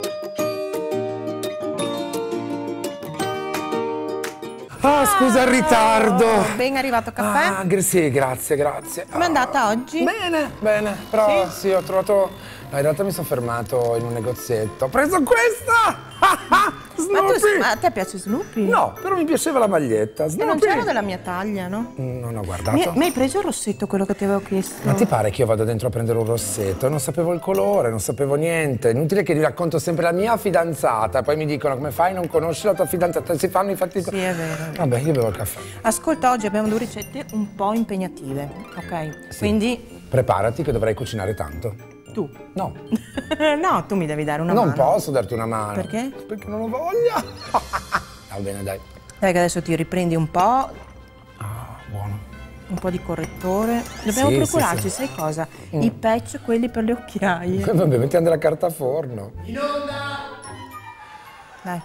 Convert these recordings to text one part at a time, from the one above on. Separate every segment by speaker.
Speaker 1: Ah, scusa il ritardo.
Speaker 2: Ben arrivato caffè?
Speaker 1: Sì, grazie, grazie.
Speaker 2: Com'è andata oggi?
Speaker 1: Bene, bene. Però sì, ho trovato... No, in realtà mi sono fermato in un negozietto. Ho preso questa! Snoopy!
Speaker 2: Ma a te piace Snoopy?
Speaker 1: No, però mi piaceva la maglietta.
Speaker 2: E non c'era della mia taglia, no?
Speaker 1: Non ho guardato.
Speaker 2: Mi hai preso il rossetto, quello che ti avevo chiesto?
Speaker 1: Ma ti pare che io vado dentro a prendere un rossetto? Non sapevo il colore, non sapevo niente. Inutile che vi racconto sempre la mia fidanzata. Poi mi dicono come fai, non conosci la tua fidanzata? Si fanno i fatti...
Speaker 2: Sì, è vero.
Speaker 1: Vabbè, io bevo il caffè.
Speaker 2: Ascolta, oggi abbiamo 2 ricette un po' impegnative, ok?
Speaker 1: Sì.
Speaker 2: Quindi...
Speaker 1: Preparati che dovrai cucinare tanto.
Speaker 2: Tu?
Speaker 1: No.
Speaker 2: No, tu mi devi dare una mano.
Speaker 1: Non posso darti una mano.
Speaker 2: Perché?
Speaker 1: Perché non ho voglia. Va bene, dai.
Speaker 2: Dai che adesso ti riprendi un po'.
Speaker 1: Ah, buono.
Speaker 2: Un po' di correttore. Dobbiamo procurarci, sai cosa? I patch, quelli per le occhiaie.
Speaker 1: Vabbè, metti della carta a forno.
Speaker 3: In onda!
Speaker 2: Dai.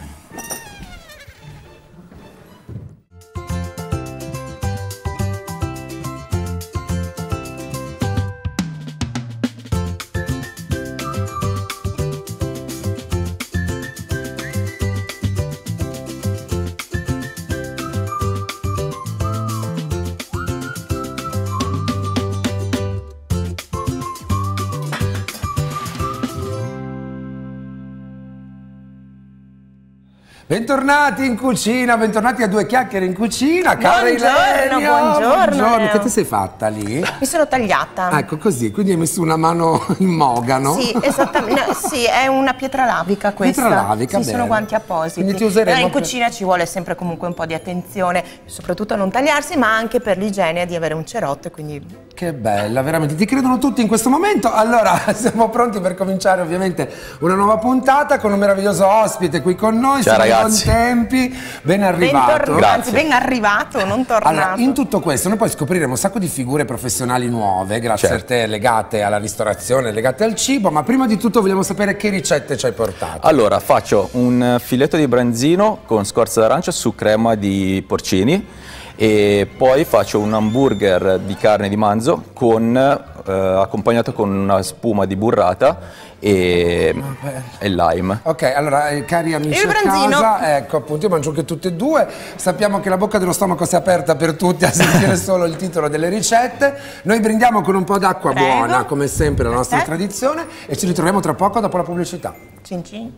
Speaker 1: Bentornati in cucina, bentornati a 2 chiacchiere in cucina, cara Ilenia.
Speaker 2: Buongiorno.
Speaker 1: Che ti sei fatta lì?
Speaker 2: Mi sono tagliata.
Speaker 1: Ecco così, quindi hai messo una mano in mogano.
Speaker 2: Sì, esattamente. No, sì, è una pietra lavica questa.
Speaker 1: Pietra lavica,
Speaker 2: sì,
Speaker 1: bene.
Speaker 2: sono guanti appositi.
Speaker 1: Quindi ti useremo
Speaker 2: in cucina ci vuole sempre comunque un po' di attenzione, soprattutto a non tagliarsi, ma anche per l'igiene di avere un cerotto, quindi...
Speaker 1: Che bella, veramente, ti credono tutti in questo momento. Allora, siamo pronti per cominciare ovviamente una nuova puntata con un meraviglioso ospite qui con noi.
Speaker 4: Ciao ragazzi.
Speaker 1: Tempi, ben arrivato.
Speaker 2: Anzi, ben arrivato, non tornato.
Speaker 1: Allora, in tutto questo noi poi scopriremo un sacco di figure professionali nuove, grazie a te, legate alla ristorazione, legate al cibo, ma prima di tutto vogliamo sapere che ricette ci hai portato.
Speaker 4: Allora, faccio un filetto di branzino con scorza d'arancia su crema di porcini e poi faccio un hamburger di carne di manzo accompagnato con una spuma di burrata e lime.
Speaker 1: Ok, allora cari amici a casa, ecco appunto io mangio anche tutte e due, sappiamo che la bocca dello stomaco si è aperta per tutti a sentire solo il titolo delle ricette, noi brindiamo con un po' d'acqua buona come sempre la nostra tradizione e ci ritroviamo tra poco dopo la pubblicità.
Speaker 2: Cin cin.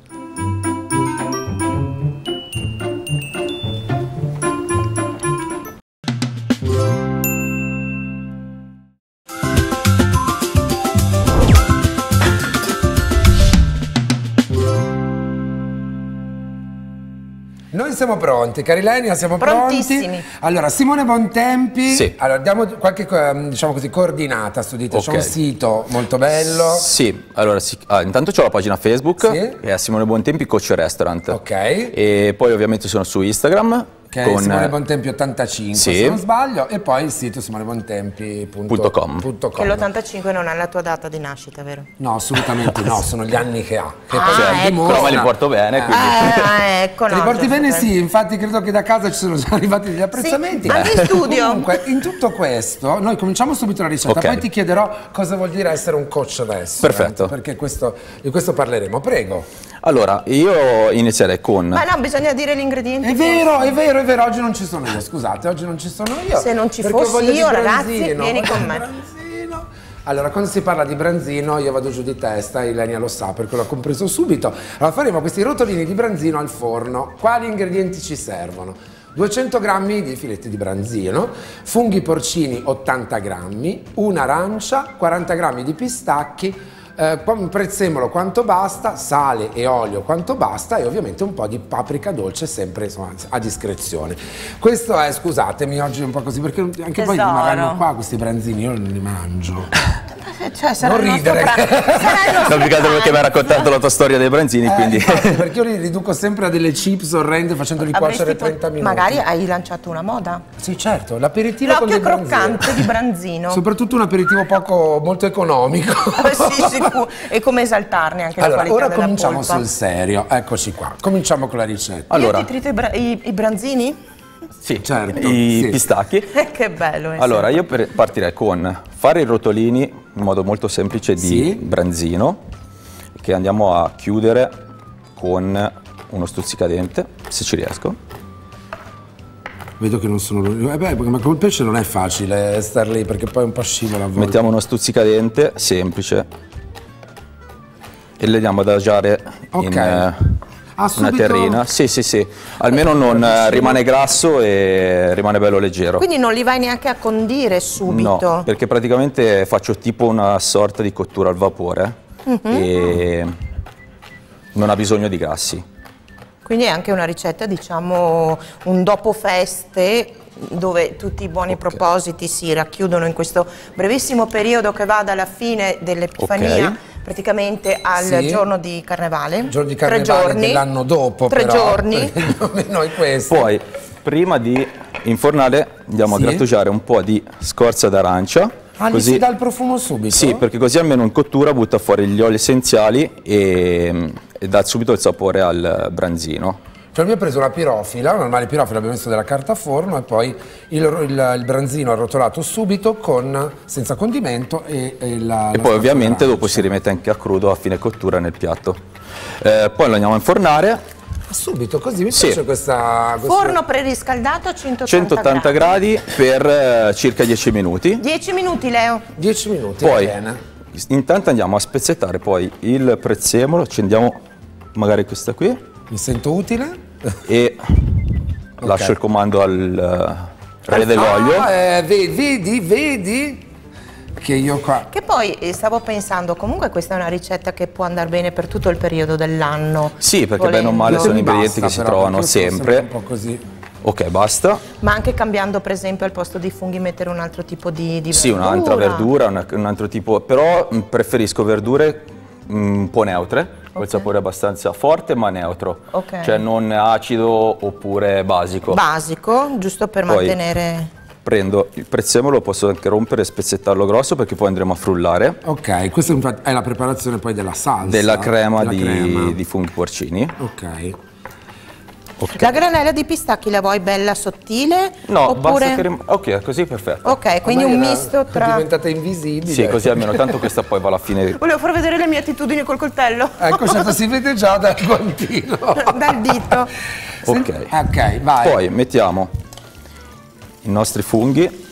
Speaker 1: Noi siamo pronti, cari Ilenia, siamo pronti. Allora, Simone Bontempi,
Speaker 4: sì.
Speaker 1: Allora, diamo qualche diciamo così, coordinata su di te, c'è un sito molto bello.
Speaker 4: Sì, allora intanto c'ho la pagina Facebook, che è Simone Bontempi Coach Restaurant.
Speaker 1: Ok.
Speaker 4: E poi ovviamente sono su Instagram.
Speaker 1: Che è Simone Bontempi 85 se non sbaglio, e poi il sito simonebontempi.com.
Speaker 2: Che l'85 non è la tua data di nascita, vero?
Speaker 1: No, assolutamente no, sono gli anni che ha. Che
Speaker 4: però me li porto bene, quindi...
Speaker 2: ecco,
Speaker 1: te li porti bene? Sì, infatti credo che da casa ci sono già arrivati degli apprezzamenti.
Speaker 2: Sì, anche in studio.
Speaker 1: Comunque, in tutto questo, noi cominciamo subito la ricetta, poi ti chiederò cosa vuol dire essere un coach adesso.
Speaker 4: Perfetto.
Speaker 1: Perché di questo parleremo, prego.
Speaker 4: Allora, io inizierei con...
Speaker 2: Ma no, bisogna dire gli ingredienti.
Speaker 1: È vero, oggi non ci sono io, scusate, oggi non ci sono io.
Speaker 2: Se non ci fossi io, ragazzi, vieni con me.
Speaker 1: Branzino. Allora, quando si parla di branzino io vado giù di testa, Ilenia lo sa perché l'ho compreso subito. Allora faremo questi rotolini di branzino al forno. Quali ingredienti ci servono? 200 grammi di filetti di branzino, funghi porcini 80 grammi, un'arancia, 40 grammi di pistacchi, un prezzemolo quanto basta, sale e olio quanto basta e ovviamente un po' di paprika dolce sempre insomma, a discrezione. Questo è, scusatemi, oggi è un po' così perché anche poi rimarranno qua questi branzini, io non li mangio.
Speaker 2: Cioè, sarà
Speaker 1: non ridere.
Speaker 4: No, più che altro perché mi hai raccontato la tua storia dei branzini, quindi...
Speaker 1: Infatti, perché io li riduco sempre a delle chips orrende facendoli cuocere 30 minuti.
Speaker 2: Magari hai lanciato una moda?
Speaker 1: Sì, certo, l'aperitivo con
Speaker 2: l'occhio
Speaker 1: dei
Speaker 2: croccante di branzino.
Speaker 1: Soprattutto un aperitivo molto economico.
Speaker 2: Sì, sicuro. E come esaltarne anche la qualità
Speaker 1: ora
Speaker 2: della
Speaker 1: cominciamo
Speaker 2: polpa.
Speaker 1: sul serio, eccoci qua, cominciamo con la ricetta.
Speaker 4: Allora,
Speaker 2: io ti trito i branzini?
Speaker 4: Sì,
Speaker 1: certo,
Speaker 4: i pistacchi.
Speaker 2: Che bello.
Speaker 4: Allora, io partirei con fare i rotolini in modo molto semplice di branzino, che andiamo a chiudere con uno stuzzicadente, se ci riesco.
Speaker 1: Vedo che non sono l'unico. Ma con il pesce non è facile star lì perché poi un po' scivola a volte.
Speaker 4: Mettiamo uno stuzzicadente semplice e le andiamo ad adagiare in una terrina. Sì. Almeno non rimane grasso e rimane bello leggero.
Speaker 2: Quindi non li vai neanche a condire subito?
Speaker 4: No, perché praticamente faccio tipo una sorta di cottura al vapore e non ha bisogno di grassi.
Speaker 2: Quindi è anche una ricetta, diciamo, un dopo feste, dove tutti i buoni propositi si racchiudono in questo brevissimo periodo che va dalla fine dell'Epifania praticamente al giorno di Carnevale.
Speaker 1: Giorno di Carnevale dell'anno dopo,
Speaker 2: 3
Speaker 1: però,
Speaker 2: giorni.
Speaker 1: Noi questo.
Speaker 4: Poi, prima di infornare, andiamo a grattugiare un po' di scorza d'arancia.
Speaker 1: Così si dà il profumo subito?
Speaker 4: Sì, perché così almeno in cottura butta fuori gli oli essenziali e dà subito il sapore al branzino.
Speaker 1: Cioè lui ha preso la pirofila, normale pirofila, abbiamo messo della carta a forno e poi il branzino arrotolato subito senza condimento e
Speaker 4: poi ovviamente dopo si rimette anche a crudo a fine cottura nel piatto. Poi lo andiamo a infornare.
Speaker 1: Subito, così mi piace questa...
Speaker 2: Forno preriscaldato a
Speaker 4: 180 gradi per circa 10 minuti.
Speaker 2: 10 minuti, Leo.
Speaker 1: 10 minuti,
Speaker 4: poi,
Speaker 1: bene.
Speaker 4: Intanto andiamo a spezzettare poi il prezzemolo, accendiamo magari questa qui.
Speaker 1: Mi sento utile.
Speaker 4: E lascio il comando al re dell'olio.
Speaker 1: Vedi? Che io qua...
Speaker 2: Che poi stavo pensando, comunque questa è una ricetta che può andare bene per tutto il periodo dell'anno.
Speaker 4: Sì, perché bene o male sono ingredienti che si trovano sempre.
Speaker 1: Un po' così.
Speaker 4: Ok, basta.
Speaker 2: Ma anche cambiando, per esempio, al posto di funghi mettere un altro tipo di verdura?
Speaker 4: Sì, un'altra verdura, un altro tipo, però preferisco verdure un po' neutre, col sapore abbastanza forte ma neutro, cioè non acido oppure basico.
Speaker 2: Basico, giusto per mantenere...
Speaker 4: Prendo il prezzemolo, lo posso anche rompere e spezzettarlo grosso perché poi andremo a frullare.
Speaker 1: Ok, questa infatti è la preparazione poi della salsa.
Speaker 4: Della crema di funghi porcini.
Speaker 1: Ok.
Speaker 2: La granella di pistacchi la vuoi bella sottile?
Speaker 4: No,
Speaker 2: oppure...
Speaker 4: basta che ok, così perfetto.
Speaker 2: Ok, quindi un misto tra...
Speaker 1: È diventata invisibile.
Speaker 4: Sì, così almeno tanto questa poi va alla fine.
Speaker 2: Volevo far vedere le mie attitudini col coltello.
Speaker 1: Ecco, certo, si vede già dal guantino.
Speaker 2: Dal dito.
Speaker 1: Ok, vai.
Speaker 4: Poi mettiamo i nostri funghi.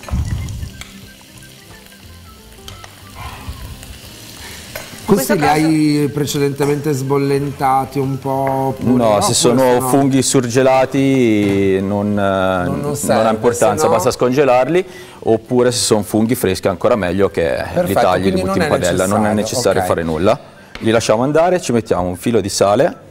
Speaker 1: Questi li hai precedentemente sbollentati un po'?
Speaker 4: No, se sono funghi surgelati non ha importanza, basta scongelarli, oppure se sono funghi freschi ancora meglio, che li tagli, li butti in padella, non è necessario fare nulla. Li lasciamo andare, ci mettiamo un filo di sale.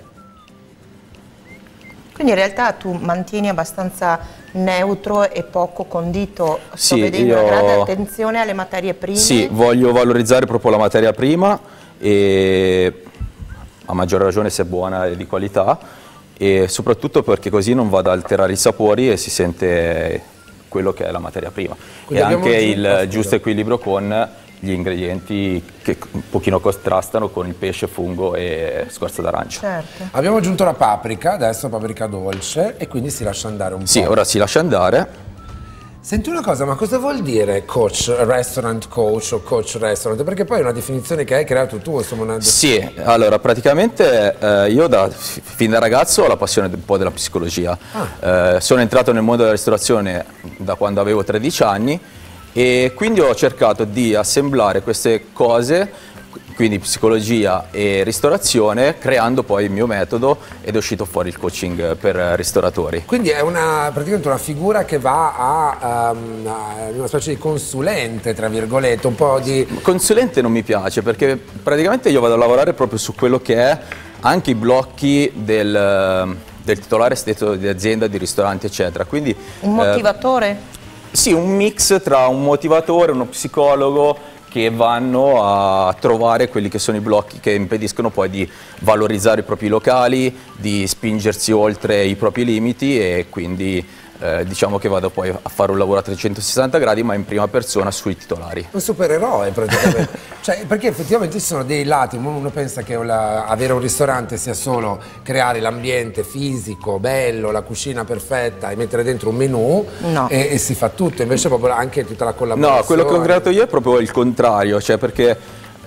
Speaker 2: Quindi in realtà tu mantieni abbastanza neutro e poco condito, sto vedendo una grande attenzione alle materie prime.
Speaker 4: Sì, voglio valorizzare proprio la materia prima, e a maggior ragione se è buona e di qualità, e soprattutto perché così non va ad alterare i sapori e si sente quello che è la materia prima. Quindi e anche il giusto equilibrio con gli ingredienti che un pochino contrastano con il pesce, fungo e scorza d'arancia.
Speaker 2: Certo.
Speaker 1: Abbiamo aggiunto la paprika, adesso paprika dolce, e quindi si lascia andare un po'.
Speaker 4: Sì, ora si lascia andare.
Speaker 1: Senti una cosa, ma cosa vuol dire coach, restaurant coach o coach restaurant? Perché poi è una definizione che hai creato tu, insomma.
Speaker 4: Sì, allora praticamente io fin da ragazzo ho la passione un po' della psicologia. Sono entrato nel mondo della ristorazione da quando avevo 13 anni e quindi ho cercato di assemblare queste cose, quindi psicologia e ristorazione, creando poi il mio metodo, ed è uscito fuori il coaching per ristoratori.
Speaker 1: Quindi è praticamente una figura che va a una specie di consulente, tra virgolette, un po' di...
Speaker 4: Consulente non mi piace, perché praticamente io vado a lavorare proprio su quello che è anche i blocchi del titolare stesso di azienda, di ristorante, eccetera. Quindi,
Speaker 2: un motivatore?
Speaker 4: Sì, un mix tra un motivatore, uno psicologo, che vanno a trovare quelli che sono i blocchi che impediscono poi di valorizzare i propri locali, di spingersi oltre i propri limiti, e quindi diciamo che vado poi a fare un lavoro a 360 gradi ma in prima persona sui titolari.
Speaker 1: Un supereroe praticamente. Cioè, perché effettivamente ci sono dei lati, uno pensa che avere un ristorante sia solo creare l'ambiente fisico, bello, la cucina perfetta e mettere dentro un menù e si fa tutto, invece proprio anche tutta la collaborazione.
Speaker 4: No, quello che ho creato io è proprio il contrario, cioè perché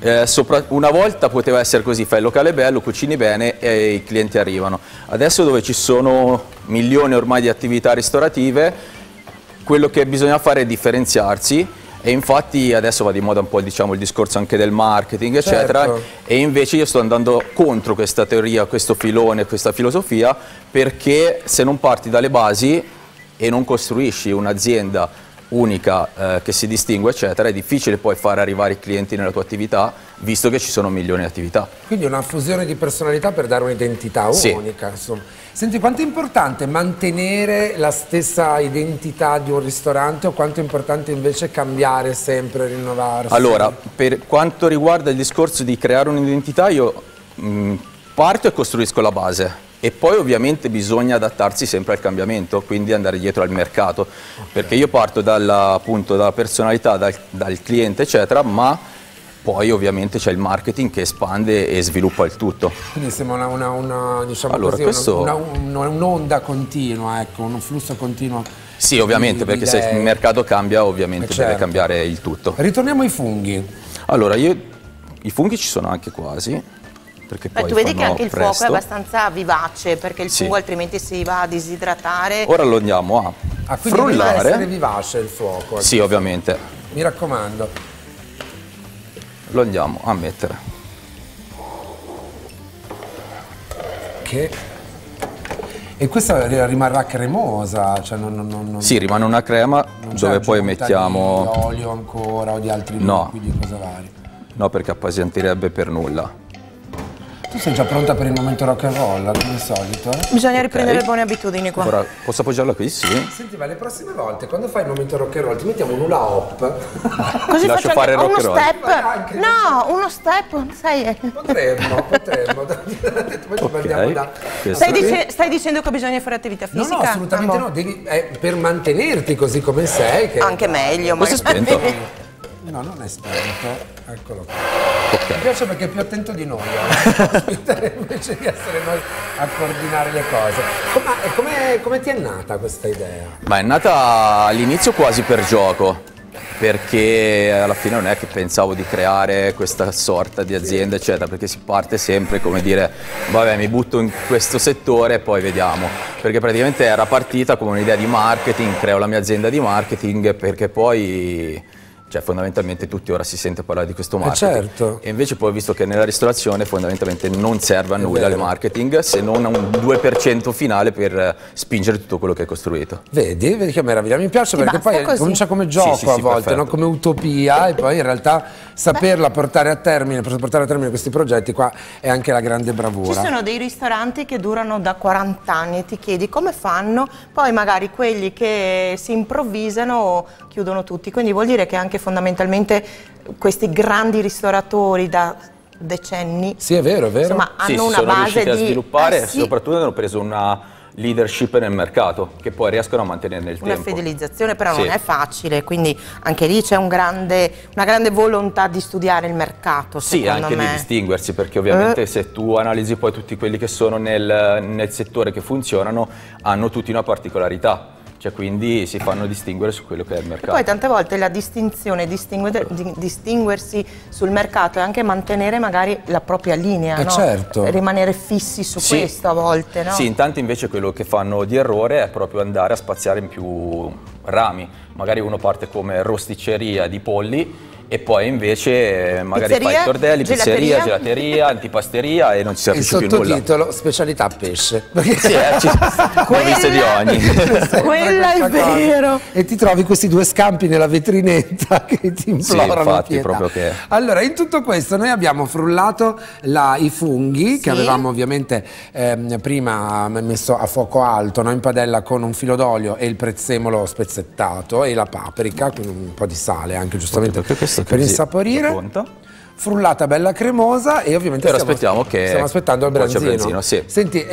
Speaker 4: Una volta poteva essere così, fai il locale bello, cucini bene e i clienti arrivano. Adesso, dove ci sono milioni ormai di attività ristorative, quello che bisogna fare è differenziarsi, e infatti adesso va di moda un po', diciamo, il discorso anche del marketing, eccetera,
Speaker 1: certo.
Speaker 4: E invece io sto andando contro questa teoria, questo filone, questa filosofia, perché se non parti dalle basi e non costruisci un'azienda unica che si distingue, eccetera, è difficile poi fare arrivare i clienti nella tua attività, visto che ci sono milioni di attività.
Speaker 1: Quindi una fusione di personalità per dare un'identità unica, insomma. Senti, quanto è importante mantenere la stessa identità di un ristorante, o quanto è importante invece cambiare sempre, rinnovarsi?
Speaker 4: Allora, per quanto riguarda il discorso di creare un'identità, io parto e costruisco la base. E poi ovviamente bisogna adattarsi sempre al cambiamento, quindi andare dietro al mercato, perché io parto appunto dalla personalità, dal cliente, eccetera, ma poi ovviamente c'è il marketing che espande e sviluppa il tutto.
Speaker 1: Quindi sembra diciamo
Speaker 4: allora,
Speaker 1: così, un'onda continua, ecco, un flusso continuo.
Speaker 4: Sì, ovviamente, perché se il mercato cambia, ovviamente deve cambiare il tutto.
Speaker 1: Ritorniamo ai funghi.
Speaker 4: Allora, i funghi ci sono anche quasi. Poi
Speaker 2: tu vedi che anche il fuoco è abbastanza vivace, perché il fungo altrimenti si va a disidratare.
Speaker 4: Ora lo andiamo a
Speaker 1: quindi deve essere vivace il fuoco.
Speaker 4: Sì, ovviamente.
Speaker 1: Mi raccomando.
Speaker 4: Lo andiamo a mettere.
Speaker 1: E questa rimarrà cremosa? Cioè
Speaker 4: sì, rimane una crema dove poi mettiamo...
Speaker 1: di olio ancora o di altri liquidi, cosa vari?
Speaker 4: No, perché appesantirebbe per nulla.
Speaker 1: Tu sei già pronta per il momento rock and roll, come al solito?
Speaker 2: Bisogna riprendere le buone abitudini qua.
Speaker 4: Ora, posso appoggiarla qui? Sì.
Speaker 1: Senti, ma le prossime volte, quando fai il momento rock and roll, ti mettiamo un hula hop.
Speaker 2: Così
Speaker 4: lascio
Speaker 2: faccio
Speaker 4: fare il rock and
Speaker 2: uno
Speaker 4: roll.
Speaker 2: step. No, uno step, sai.
Speaker 1: Potremmo.
Speaker 4: Okay.
Speaker 2: Stai dicendo che bisogna fare attività fisica?
Speaker 1: No, assolutamente no. Devi, per mantenerti così come sei. Che...
Speaker 2: Anche meglio.
Speaker 4: Questo è spento?
Speaker 1: No, non è spento. Eccolo qua.
Speaker 4: Okay.
Speaker 1: Mi piace perché è più attento di noi, invece di essere noi a coordinare le cose. Come ti è nata questa idea?
Speaker 4: Ma è nata all'inizio quasi per gioco, perché alla fine non è che pensavo di creare questa sorta di azienda, eccetera, perché si parte sempre come dire, vabbè, mi butto in questo settore e poi vediamo, perché praticamente era partita come un'idea di marketing, creo la mia azienda di marketing, perché poi... Cioè fondamentalmente tutti ora si sente parlare di questo marketing.
Speaker 1: Certo.
Speaker 4: E invece poi ho visto che nella ristorazione fondamentalmente non serve a nulla il marketing, se non a un 2% finale per spingere tutto quello che hai costruito.
Speaker 1: Vedi che meraviglia, mi piace perché poi comincia come gioco a volte, no? Come utopia, e poi in realtà saperla portare a termine, per portare a termine questi progetti qua è anche la grande bravura.
Speaker 2: Ci sono dei ristoranti che durano da 40 anni e ti chiedi come fanno, poi magari quelli che si improvvisano chiudono tutti, quindi vuol dire che anche fondamentalmente questi grandi ristoratori da decenni,
Speaker 1: sì, è vero,
Speaker 2: insomma, hanno una
Speaker 4: sono
Speaker 2: base
Speaker 4: riusciti a sviluppare,
Speaker 2: sì,
Speaker 4: soprattutto hanno preso una leadership nel mercato che poi riescono a mantenere nel tempo.
Speaker 2: Una fidelizzazione, però non è facile, quindi anche lì c'è una grande volontà di studiare il mercato,
Speaker 4: sì, anche di distinguersi, perché ovviamente se tu analizzi poi tutti quelli che sono nel settore che funzionano, hanno tutti una particolarità. Cioè, quindi si fanno distinguere su quello che è il mercato.
Speaker 2: E poi tante volte la distinzione, distinguersi sul mercato è anche mantenere magari la propria linea, no?
Speaker 1: Certo.
Speaker 2: Rimanere fissi su questo a volte, no?
Speaker 4: Sì, intanto invece quello che fanno di errore è proprio andare a spaziare in più rami. Magari uno parte come rosticceria di polli e poi invece magari fai tortelli, pizzeria, gelateria, antipasteria e non ci si capisce più nulla.
Speaker 1: Il sottotitolo, specialità pesce.
Speaker 4: Sì, ho visto di ogni.
Speaker 2: Quella è vero.
Speaker 1: E ti trovi questi due scampi nella vetrinetta che ti implorano
Speaker 4: infatti, proprio che...
Speaker 1: Allora, in tutto questo noi abbiamo frullato i funghi che avevamo ovviamente prima messo a fuoco alto, no? In padella con un filo d'olio e il prezzemolo spezzettato e la paprika, con un po' di sale anche giustamente per insaporire. Frullata bella cremosa e ovviamente stiamo aspettando il branzino.
Speaker 4: Sì.
Speaker 1: Senti,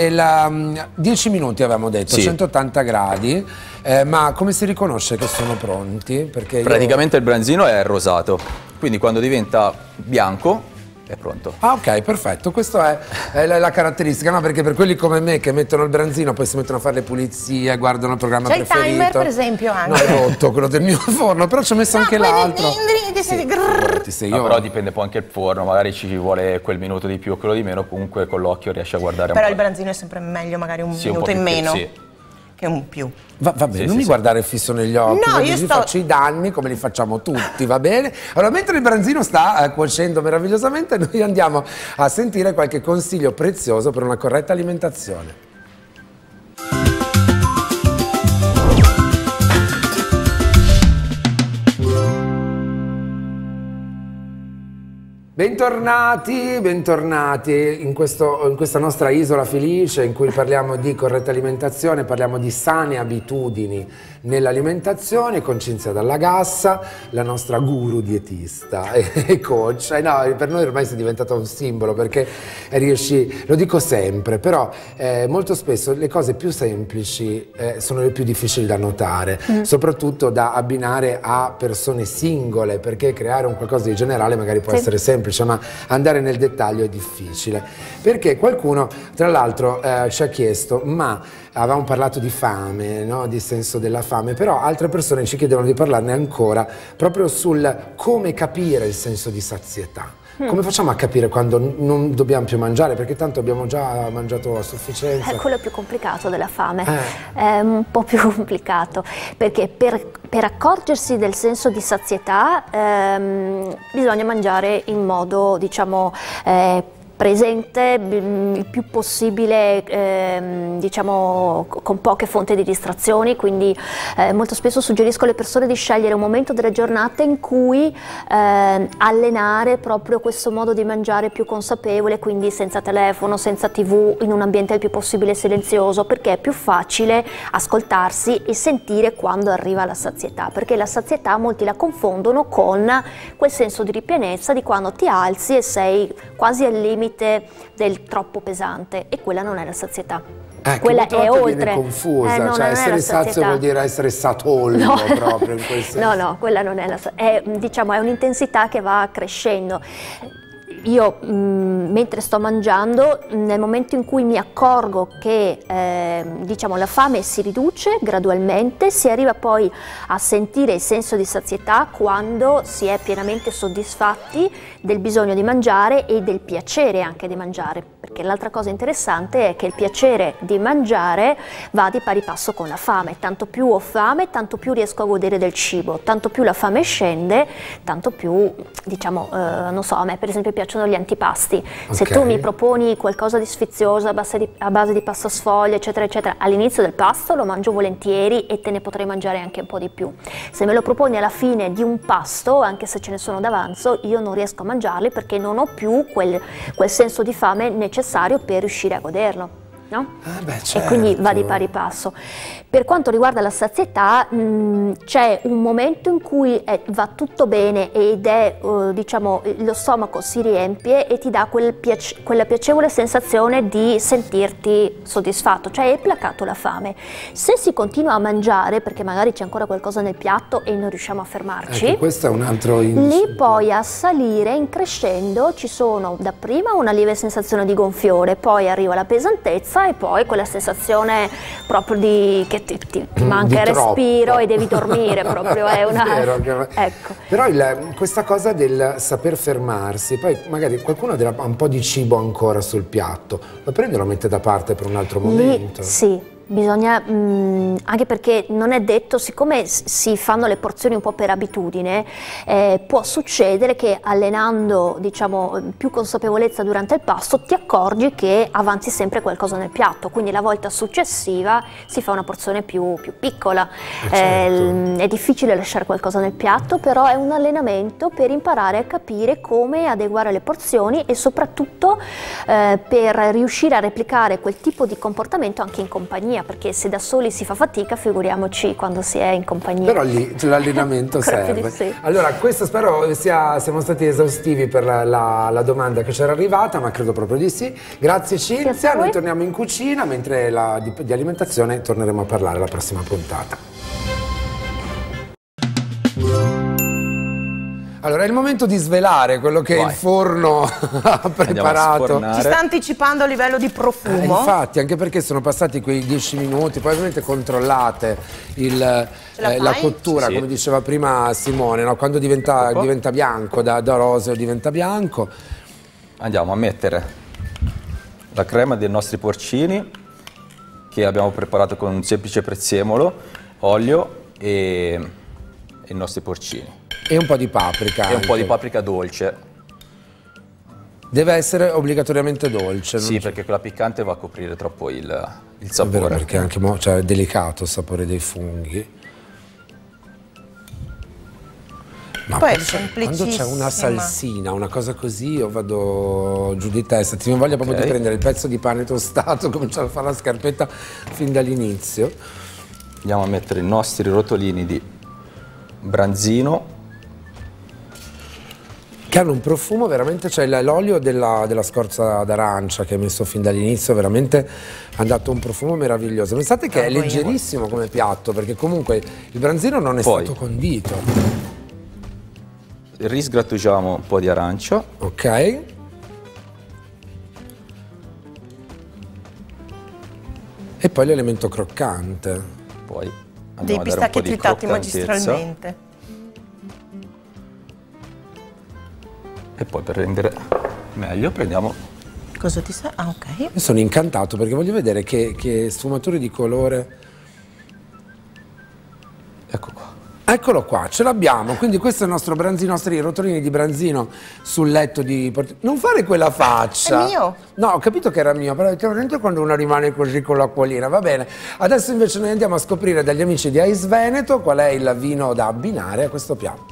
Speaker 1: 10 minuti avevamo detto, 180 gradi, ma come si riconosce che sono pronti? Perché
Speaker 4: praticamente il branzino è rosato, quindi quando diventa bianco è pronto.
Speaker 1: Ah, ok, perfetto, questa è la caratteristica, no? Perché per quelli come me che mettono il branzino, poi si mettono a fare le pulizie, guardano il programma preferito.
Speaker 2: C'è il timer, per esempio, anche.
Speaker 1: No, è rotto quello del mio forno, però ci ho messo anche l'altro.
Speaker 4: Però dipende poi anche il forno, magari ci vuole quel minuto di più o quello di meno, comunque con l'occhio riesci a guardare
Speaker 2: però
Speaker 4: un po'.
Speaker 2: il branzino è sempre meglio, magari un
Speaker 4: Sì,
Speaker 2: minuto in meno.
Speaker 4: Sì.
Speaker 2: Che un più.
Speaker 1: Va bene, non mi guardare fisso negli occhi,
Speaker 2: no,
Speaker 1: io faccio i danni come li facciamo tutti, va bene? Allora, mentre il branzino sta cuocendo meravigliosamente, noi andiamo a sentire qualche consiglio prezioso per una corretta alimentazione. Bentornati, bentornati in questa nostra isola felice in cui parliamo di corretta alimentazione, parliamo di sane abitudini nell'alimentazione con Cinzia Dalla Gassa, la nostra guru dietista e coach. No, per noi ormai sei diventato un simbolo perché riesci, lo dico sempre, però molto spesso le cose più semplici sono le più difficili da notare, soprattutto da abbinare a persone singole, perché creare un qualcosa di generale magari può essere semplice, ma andare nel dettaglio è difficile. Perché qualcuno, tra l'altro, ci ha chiesto, ma avevamo parlato di fame, no? Di senso della fame, però altre persone ci chiedevano di parlarne ancora proprio sul come capire il senso di sazietà. Come facciamo a capire quando non dobbiamo più mangiare? Perché tanto abbiamo già mangiato a sufficienza.
Speaker 3: È quello più complicato della fame, è un po' più complicato, perché per accorgersi del senso di sazietà bisogna mangiare in modo, diciamo, presente, il più possibile, diciamo, con poche fonti di distrazioni, quindi molto spesso suggerisco alle persone di scegliere un momento delle giornate in cui allenare proprio questo modo di mangiare più consapevole, quindi senza telefono, senza TV, in un ambiente il più possibile silenzioso, perché è più facile ascoltarsi e sentire quando arriva la sazietà, perché la sazietà molti la confondono con quel senso di ripienezza di quando ti alzi e sei quasi al limite del troppo pesante, e quella non è la sazietà. Quella è oltre. Viene
Speaker 1: confusa, cioè essere sazio vuol dire essere satollo, proprio in quel senso.
Speaker 3: No, quella non è la sazietà, diciamo, è un'intensità che va crescendo. Io mentre sto mangiando, nel momento in cui mi accorgo che diciamo, la fame si riduce gradualmente, si arriva poi a sentire il senso di sazietà quando si è pienamente soddisfatti del bisogno di mangiare e del piacere anche di mangiare, perché l'altra cosa interessante è che il piacere di mangiare va di pari passo con la fame. Tanto più ho fame, tanto più riesco a godere del cibo, tanto più la fame scende, tanto più, diciamo, non so, a me per esempio piacciono gli antipasti. Se tu mi proponi qualcosa di sfizioso a base di pasta sfoglia, eccetera eccetera, all'inizio del pasto lo mangio volentieri e te ne potrei mangiare anche un po' di più. Se me lo proponi alla fine di un pasto, anche se ce ne sono d'avanzo, io non riesco a mangiarli perché non ho più quel senso di fame necessario per riuscire a goderlo, no?
Speaker 1: Certo.
Speaker 3: E quindi va di pari passo. Per quanto riguarda la sazietà, c'è un momento in cui va tutto bene ed è, diciamo, lo stomaco si riempie e ti dà quella piacevole sensazione di sentirti soddisfatto, cioè hai placato la fame. Se si continua a mangiare, perché magari c'è ancora qualcosa nel piatto e non riusciamo a fermarci,
Speaker 1: questo è un altro
Speaker 3: lì poi a salire, in crescendo, ci sono dapprima una lieve sensazione di gonfiore, poi arriva la pesantezza e poi quella sensazione proprio che ti manca il respiro e devi dormire, proprio è una... Ecco.
Speaker 1: Però questa cosa del saper fermarsi, poi magari qualcuno ha un po' di cibo ancora sul piatto, lo prende e lo mette da parte per un altro momento?
Speaker 3: Sì. Bisogna, anche perché non è detto, siccome si fanno le porzioni un po' per abitudine, può succedere che allenando, diciamo, più consapevolezza durante il pasto ti accorgi che avanzi sempre qualcosa nel piatto, quindi la volta successiva si fa una porzione più piccola.
Speaker 1: Certo.
Speaker 3: È difficile lasciare qualcosa nel piatto, però è un allenamento per imparare a capire come adeguare le porzioni e soprattutto per riuscire a replicare quel tipo di comportamento anche in compagnia, perché se da soli si fa fatica, figuriamoci quando si è in compagnia.
Speaker 1: Però lì l'allenamento serve.
Speaker 3: Sì.
Speaker 1: Allora, questo spero siamo stati esaustivi per la domanda che c'era arrivata, ma credo proprio di sì. Grazie Cinzia, noi torniamo in cucina, mentre di alimentazione torneremo a parlare la prossima puntata. Allora è il momento di svelare quello che il forno ha preparato.
Speaker 2: Ci sta anticipando a livello di profumo.
Speaker 1: Infatti, anche perché sono passati quei 10 minuti, poi ovviamente controllate la cottura, come diceva prima Simone, no? Quando diventa bianco, da roseo diventa bianco.
Speaker 4: Andiamo a mettere la crema dei nostri porcini, che abbiamo preparato con un semplice prezzemolo, olio e i nostri porcini.
Speaker 1: E un po' di paprika.
Speaker 4: E un po' di paprika dolce.
Speaker 1: Deve essere obbligatoriamente dolce.
Speaker 4: Sì, perché quella piccante va a coprire troppo il sapore.
Speaker 1: È vero, perché anche è delicato il sapore dei funghi. Ma
Speaker 2: poi è
Speaker 1: quando c'è una salsina, una cosa così, io vado giù di testa. Ti voglia proprio di prendere il pezzo di pane tostato, cominciare a fare la scarpetta fin dall'inizio.
Speaker 4: Andiamo a mettere i nostri rotolini di branzino,
Speaker 1: che hanno un profumo veramente, cioè l'olio della scorza d'arancia che hai messo fin dall'inizio veramente ha dato un profumo meraviglioso. Pensate che è leggerissimo come piatto, perché comunque il branzino non è stato condito.
Speaker 4: Risgrattugiamo un po' di arancia.
Speaker 1: Ok. E poi l'elemento croccante.
Speaker 4: Poi
Speaker 2: dei pistacchi tritati magistralmente.
Speaker 4: E poi per rendere meglio prendiamo...
Speaker 2: Cosa ti sa? Ah, ok.
Speaker 1: Io sono incantato perché voglio vedere che sfumature di colore.
Speaker 4: Ecco qua.
Speaker 1: Eccolo qua, ce l'abbiamo. Quindi questo è il nostro branzino, i nostri rotolini di branzino sul letto di... Non fare quella faccia.
Speaker 2: È mio?
Speaker 1: No, ho capito che era mio, però è quando uno rimane così con l'acquolina, va bene. Adesso invece noi andiamo a scoprire dagli amici di Ais Veneto qual è il vino da abbinare a questo piatto.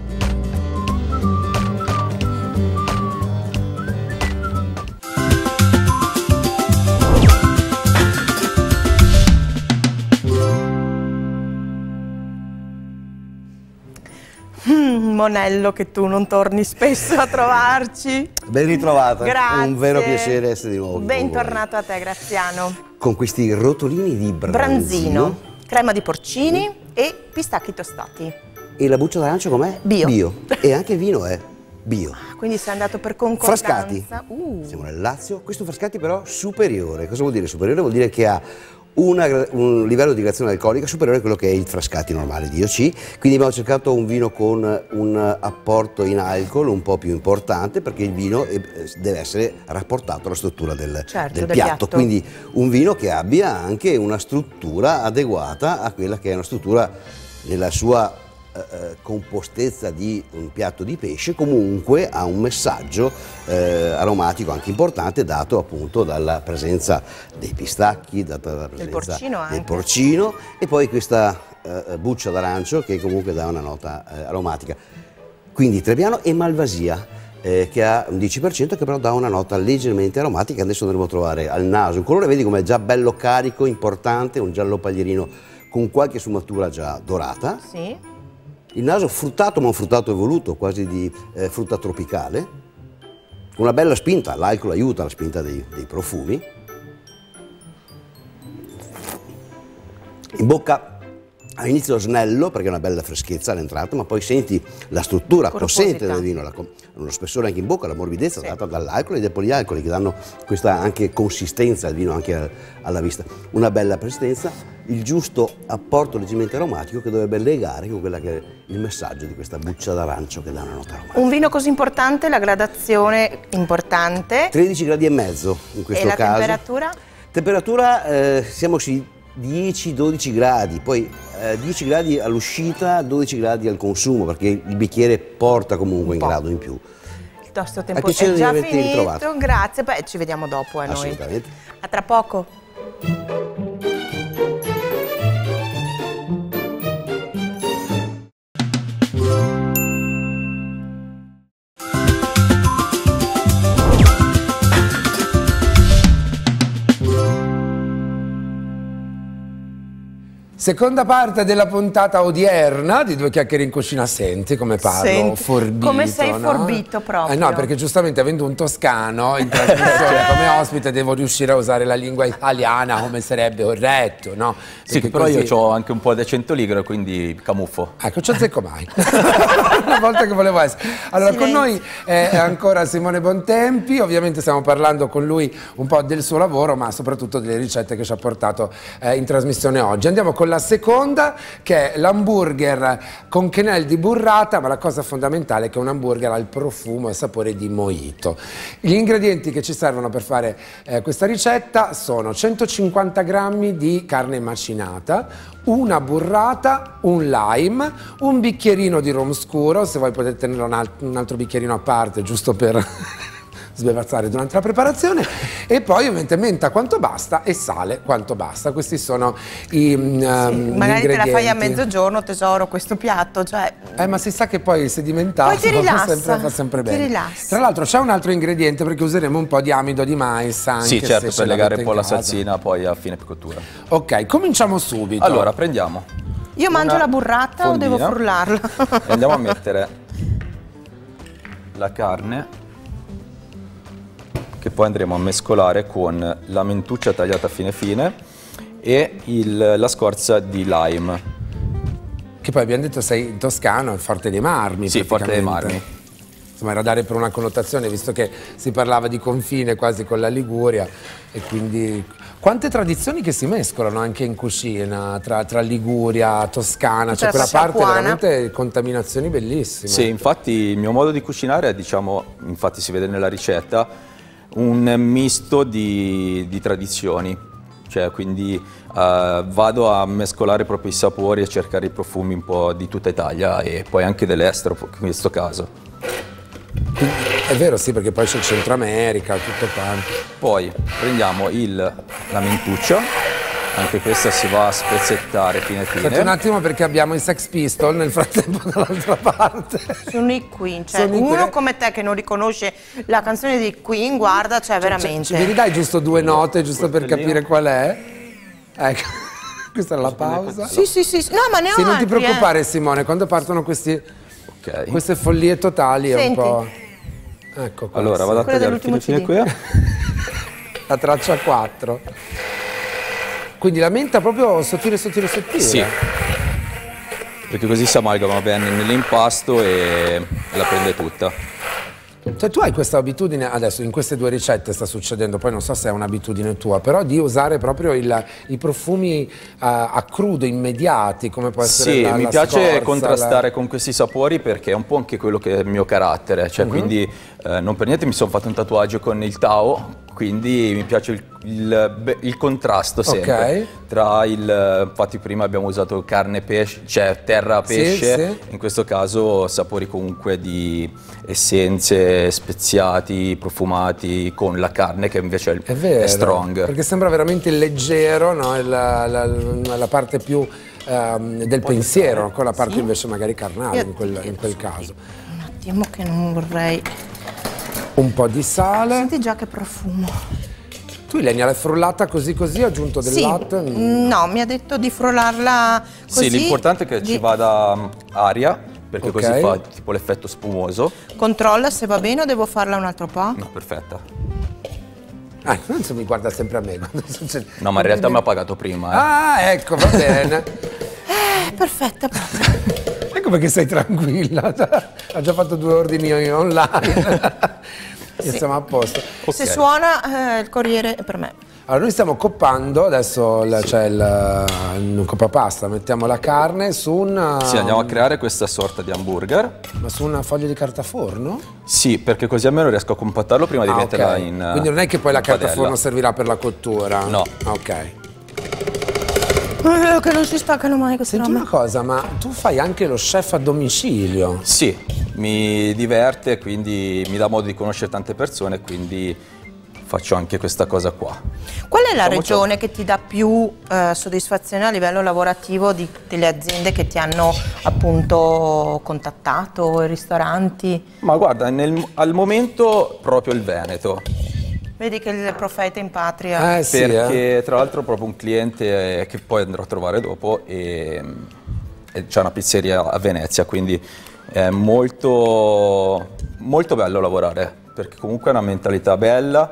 Speaker 2: Monello, che tu non torni spesso a trovarci.
Speaker 5: Ben ritrovata,
Speaker 2: Grazie.
Speaker 5: È un vero piacere essere di nuovo.
Speaker 2: Bentornato a te, Graziano.
Speaker 5: Con questi rotolini di branzino,
Speaker 2: crema di porcini e pistacchi tostati.
Speaker 5: E la buccia d'arancia com'è?
Speaker 2: Bio.
Speaker 5: E anche il vino è bio.
Speaker 2: Quindi sei andato per concordanza.
Speaker 5: Frascati. Siamo nel Lazio. Questo Frascati però superiore. Cosa vuol dire superiore? Vuol dire che ha un livello di gradazione alcolica superiore a quello che è il Frascati normale di IOC, quindi abbiamo cercato un vino con un apporto in alcol un po' più importante, perché il vino deve essere rapportato alla struttura del piatto, quindi un vino che abbia anche una struttura adeguata a quella che è una struttura nella sua compostezza di un piatto di pesce, comunque ha un messaggio aromatico anche importante, dato appunto dalla presenza dei pistacchi, dalla presenza del porcino e poi questa buccia d'arancio che comunque dà una nota aromatica. Quindi Trebbiano e Malvasia, che ha un 10%, che però dà una nota leggermente aromatica. Adesso andremo a trovare al naso un colore, vedi com'è già bello carico, importante, un giallo paglierino con qualche sfumatura già dorata.
Speaker 2: Sì.
Speaker 5: Il naso fruttato, ma un fruttato evoluto, quasi di frutta tropicale. Una bella spinta, l'alcol aiuta la spinta dei profumi. In bocca all'inizio snello, perché è una bella freschezza all'entrata, ma poi senti la struttura possente del vino, lo spessore anche in bocca, la morbidezza data dall'alcol e dai polialcoli che danno questa anche consistenza al vino anche alla vista. Una bella presenza, il giusto apporto leggermente aromatico che dovrebbe legare con quella che è il messaggio di questa buccia d'arancio che dà una nota aromatica.
Speaker 2: Un vino così importante, la gradazione importante.
Speaker 5: 13 gradi e mezzo in questo caso.
Speaker 2: E la temperatura?
Speaker 5: Temperatura siamo sui 10-12 gradi, poi 10 gradi all'uscita, 12 gradi al consumo, perché il bicchiere porta comunque un grado in più.
Speaker 2: Il nostro tempo è già finito,
Speaker 5: ritrovato.
Speaker 2: Grazie, beh, ci vediamo dopo noi.
Speaker 5: Assolutamente.
Speaker 2: A tra poco.
Speaker 1: Seconda parte della puntata odierna di Due Chiacchiere in Cucina. Senti come parlo?
Speaker 2: Senti,
Speaker 1: forbito,
Speaker 2: come sei
Speaker 1: no?
Speaker 2: forbito proprio.
Speaker 1: No, perché giustamente avendo un toscano in trasmissione come ospite devo riuscire a usare la lingua italiana come sarebbe corretto, no?
Speaker 4: Sì,
Speaker 1: Perché
Speaker 4: però
Speaker 1: così...
Speaker 4: io ho anche un po' di accento ligure, quindi camuffo.
Speaker 1: Ecco, ci azzecco mai. Una volta che volevo essere. Allora,
Speaker 2: Silenzio.
Speaker 1: con noi è ancora Simone Bontempi, ovviamente stiamo parlando con lui un po' del suo lavoro, ma soprattutto delle ricette che ci ha portato in trasmissione oggi. Andiamo con la seconda, che è l'hamburger con quenelle di burrata, ma la cosa fondamentale è che un hamburger ha il profumo e sapore di mojito. Gli ingredienti che ci servono per fare questa ricetta sono 150 grammi di carne macinata, una burrata, un lime, un bicchierino di rum scuro, se vuoi potete tenere un altro bicchierino a parte giusto per sbevazzare durante la preparazione, e poi ovviamente menta quanto basta e sale quanto basta. Questi sono gli
Speaker 2: magari te la fai a
Speaker 1: ingredienti.
Speaker 2: mezzogiorno, tesoro, questo piatto, cioè...
Speaker 1: Ma si sa che poi sedimentato
Speaker 2: Poi ti rilassa,
Speaker 1: fa sempre
Speaker 2: ti
Speaker 1: bene.
Speaker 2: rilassa.
Speaker 1: Tra l'altro c'è un altro ingrediente, perché useremo un po' di amido di mais anche
Speaker 4: Sì, certo,
Speaker 1: se
Speaker 4: per
Speaker 1: ce
Speaker 4: legare
Speaker 1: l'avete
Speaker 4: un po'
Speaker 1: in
Speaker 4: la
Speaker 1: casa.
Speaker 4: salsina poi a fine cottura.
Speaker 1: Ok, cominciamo subito.
Speaker 4: Allora, prendiamo
Speaker 2: Io mangio
Speaker 4: una
Speaker 2: la burrata o devo
Speaker 4: fondina
Speaker 2: frullarla?
Speaker 4: e andiamo a mettere la carne, che poi andremo a mescolare con la mentuccia tagliata fine fine e la scorza di lime.
Speaker 1: Che poi abbiamo detto sei in Toscano, Forte dei Marmi.
Speaker 4: Sì, Forte dei
Speaker 1: praticamente.
Speaker 4: Marmi.
Speaker 1: Insomma, era dare per una connotazione, visto che si parlava di confine quasi con la Liguria, e quindi quante tradizioni che si mescolano anche in cucina tra Liguria, Toscana, cioè quella parte
Speaker 2: Sciacquana.
Speaker 1: veramente contaminazioni bellissime.
Speaker 4: Sì, infatti il mio modo di cucinare è, diciamo, infatti si vede nella ricetta, un misto di tradizioni. Cioè, quindi vado a mescolare proprio i sapori e cercare i profumi un po' di tutta Italia e poi anche dell'estero in questo caso.
Speaker 1: Quindi, è vero, sì, perché poi c'è il Centro America, tutto quanto.
Speaker 4: Poi prendiamo la mentuccia, anche questa si va a spezzettare fine
Speaker 1: Aspetta un attimo, perché abbiamo i Sex Pistol nel frattempo dall'altra parte.
Speaker 2: Sono i Queen, cioè
Speaker 1: Sono i
Speaker 2: uno
Speaker 1: Queen.
Speaker 2: come te che non riconosce la canzone di Queen, guarda, cioè veramente.
Speaker 1: Mi ridai giusto due note, giusto per capire qual è? Ecco, questa è la pausa.
Speaker 2: Sì, no, ma ne ho
Speaker 1: Sì, non ti
Speaker 2: altri,
Speaker 1: preoccupare Simone, quando partono
Speaker 4: Ok.
Speaker 1: queste follie totali è un
Speaker 2: Senti.
Speaker 1: po'... Ecco qua.
Speaker 4: Allora, vado a
Speaker 2: Quella
Speaker 4: tagliare
Speaker 2: dell'ultimo
Speaker 4: fine
Speaker 2: CD.
Speaker 4: qui.
Speaker 1: La traccia 4. Quindi la menta proprio sottile.
Speaker 4: Sì, perché così si amalgama bene nell'impasto e la prende tutta.
Speaker 1: Cioè tu hai questa abitudine, adesso in queste due ricette sta succedendo, poi non so se è un'abitudine tua, però di usare proprio i profumi a crudo, immediati, come può essere
Speaker 4: Sì,
Speaker 1: la
Speaker 4: mi piace
Speaker 1: scorza,
Speaker 4: contrastare con questi sapori perché è un po' anche quello che è il mio carattere, cioè quindi non per niente mi sono fatto un tatuaggio con il Tao, quindi mi piace il contrasto sempre tra infatti prima abbiamo usato carne pesce, cioè terra pesce,
Speaker 1: sì.
Speaker 4: in questo caso sapori comunque di essenze, speziati, profumati con la carne che invece
Speaker 1: È vero,
Speaker 4: è strong.
Speaker 1: perché sembra veramente leggero, no? La parte più del pensiero, con la parte invece magari carnale in quel caso.
Speaker 2: Un attimo che non vorrei...
Speaker 1: Un po' di sale.
Speaker 2: Senti già che profumo.
Speaker 1: Tu Ilenia l'hai frullata così, hai aggiunto del
Speaker 2: Sì,
Speaker 1: latte?
Speaker 2: no, mi ha detto di frullarla così.
Speaker 4: Sì, l'importante è che ci vada aria, perché
Speaker 1: Ok.
Speaker 4: così fa tipo l'effetto spumoso.
Speaker 2: Controlla se va bene o devo farla un altro po'?
Speaker 4: No, perfetta.
Speaker 1: Non se mi guarda sempre a me quando succede.
Speaker 4: No, ma in realtà mi ha pagato prima.
Speaker 1: Ah, ecco, va bene.
Speaker 2: Perfetta proprio.
Speaker 1: Ecco perché sei tranquilla. Ha già fatto 2 ordini online. E siamo a posto.
Speaker 2: Se suona il corriere è per me.
Speaker 1: Allora, noi stiamo coppando, adesso c'è un coppapasta, mettiamo la carne su
Speaker 4: Sì, andiamo a creare questa sorta di hamburger.
Speaker 1: ma su una foglia di carta forno?
Speaker 4: Sì, perché così almeno riesco a compattarlo prima di metterla
Speaker 1: ok.
Speaker 4: in
Speaker 1: Quindi non è che poi la
Speaker 4: in
Speaker 1: carta
Speaker 4: padella.
Speaker 1: forno servirà per la cottura?
Speaker 4: No.
Speaker 1: Ok.
Speaker 2: Che non si staccano mai queste
Speaker 1: Senti
Speaker 2: robe.
Speaker 1: una cosa, ma tu fai anche lo chef a domicilio?
Speaker 4: Sì, mi diverte, quindi mi dà modo di conoscere tante persone, quindi faccio anche questa cosa qua.
Speaker 2: Qual è la regione che ti dà più soddisfazione a livello lavorativo delle aziende che ti hanno appunto contattato, i ristoranti?
Speaker 4: Ma guarda, al momento proprio il Veneto.
Speaker 2: Vedi che il profeta in patria.
Speaker 1: Sì,
Speaker 4: perché tra l'altro proprio un cliente che poi andrò a trovare dopo e c'è una pizzeria a Venezia, quindi è molto, molto bello lavorare, perché comunque è una mentalità bella,